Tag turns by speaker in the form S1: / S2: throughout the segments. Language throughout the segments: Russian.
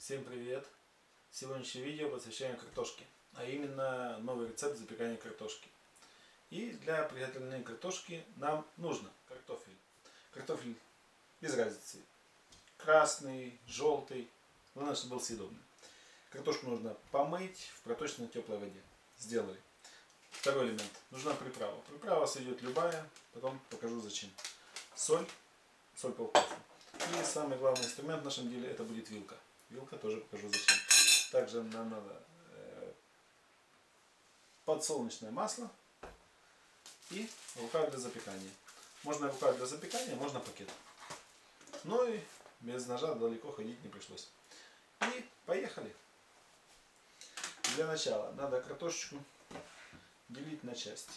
S1: Всем привет! Сегодняшнее видео посвящаем картошке, а именно новый рецепт запекания картошки. И для приготовления картошки нам нужно картофель. Картофель без разницы. Красный, желтый, главное, чтобы был съедобный. Картошку нужно помыть в проточной теплой воде. Сделали. Второй элемент. Нужна приправа. Приправа сойдет любая, потом покажу зачем. Соль полкорпуса. И самый главный инструмент в нашем деле это будет вилка. Вилка тоже покажу зачем. Также нам надо подсолнечное масло и рукав для запекания. Можно рукав для запекания, можно пакет. Ну и без ножа далеко ходить не пришлось. И поехали. Для начала надо картошечку делить на части.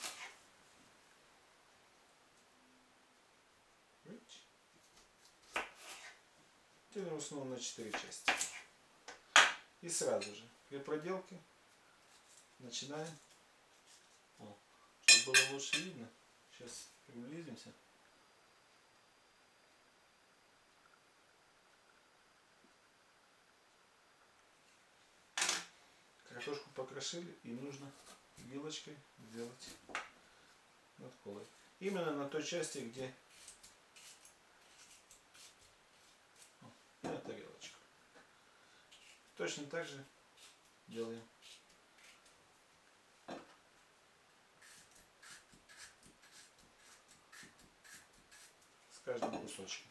S1: Делим в основном на 4 части. И сразу же при проделке начинаем. Чтобы было лучше видно, сейчас приблизимся. Картошку покрошили, и нужно вилочкой сделать надколы. Именно на той части, где на тарелочку. Точно так же делаем. С каждым кусочком.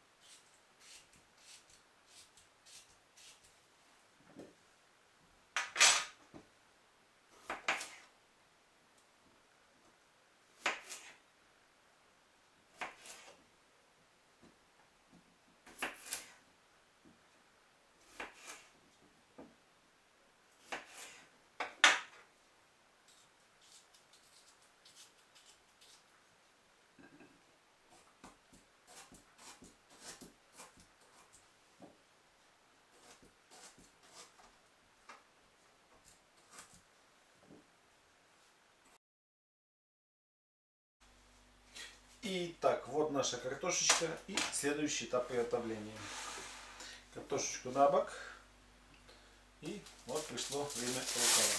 S1: Итак, вот наша картошечка и следующий этап приготовления. Картошечку на бок. И вот пришло время рукава.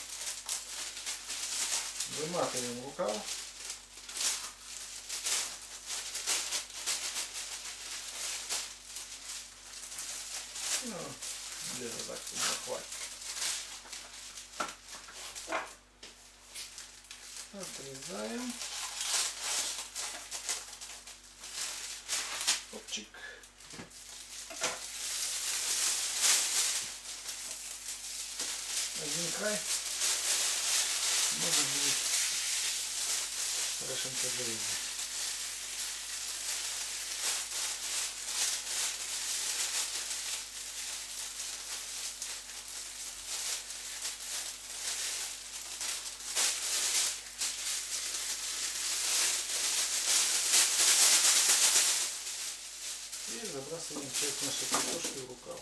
S1: Выматываем рукав. Ну, где-то так хватит. Отрезаем. Опчик. Один край можно будет хорошенько зарезать. И забрасываем часть нашей картошки в рукав.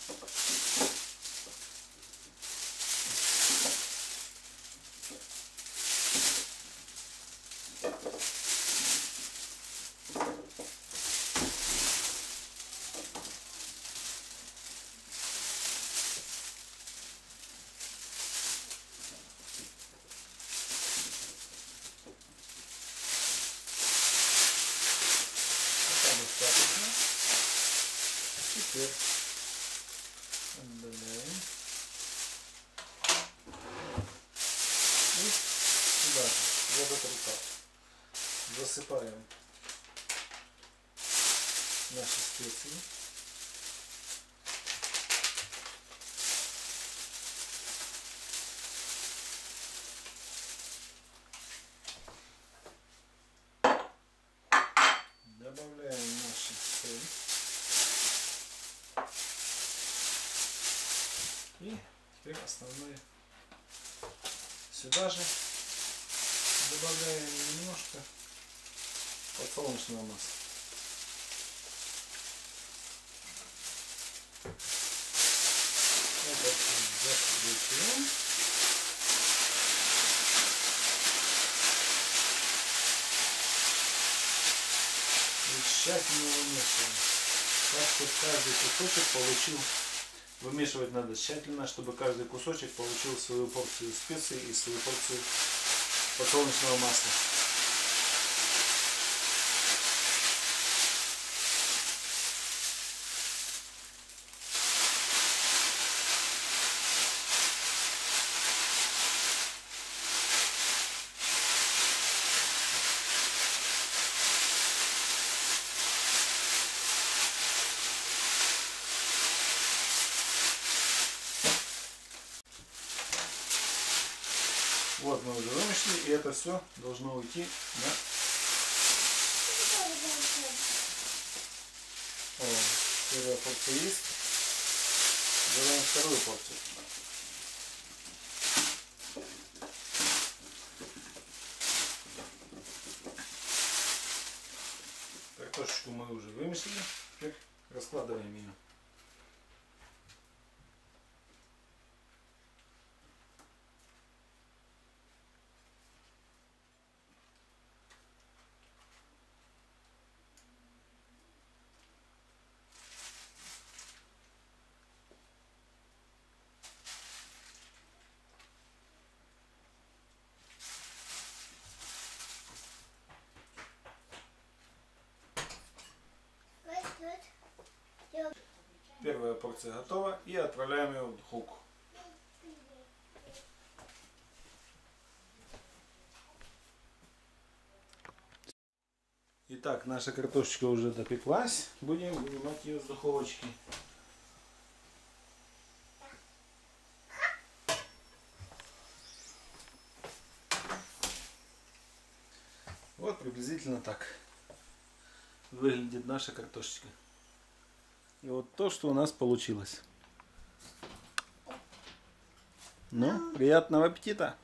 S1: Достаточно. Теперь отдаляем. И сюда же, в этот рукав, засыпаем наши специи. Добавляем наши соль. И теперь основное. Сюда же добавляем немножко подсолнечного масла. Это закрутим. И тщательно вымешиваем, так чтобы каждый кусочек получил Вымешивать надо тщательно, чтобы каждый кусочек получил свою порцию специй и свою порцию подсолнечного масла. Вот мы уже вымешали, и это все должно уйти на... О, первая порция есть. Делаем вторую порцию. Картошечку мы уже вымесили, теперь раскладываем ее. Первая порция готова, и отправляем ее в духовку. Итак, наша картошечка уже допеклась. Будем вынимать ее с духовочки. Вот приблизительно так выглядит наша картошечка. И вот то, что у нас получилось. Ну, приятного аппетита!